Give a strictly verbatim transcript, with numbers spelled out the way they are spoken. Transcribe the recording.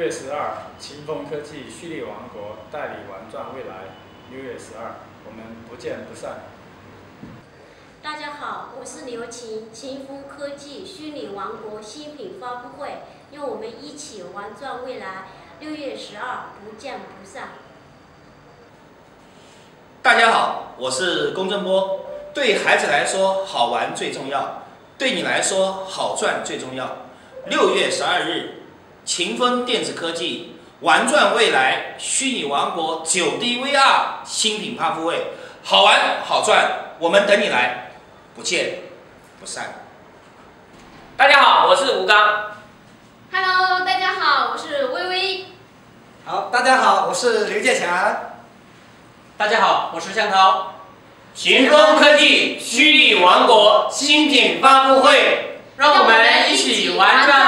月十二，秦风科技蓄力王国代理玩转未来。六月十二，我们不见不散。 大家好，我是刘晴，秦风科技虚拟王国新品发布会，让我们一起玩转未来。六月十二，不见不散。 大家好，我是龚正波。对孩子来说，好玩最重要；对你来说，好赚最重要。六月十二日，秦风电子科技玩转未来虚拟王国九 D V R 新品发布会，好玩好赚，我们等你来，不见不散。 大家好，我是吴刚。 Hello， 大家好，我是微微。 好，大家好，我是刘建强。 大家好，我是向涛。秦风科技虚拟王国新品发布会，让我们一起玩转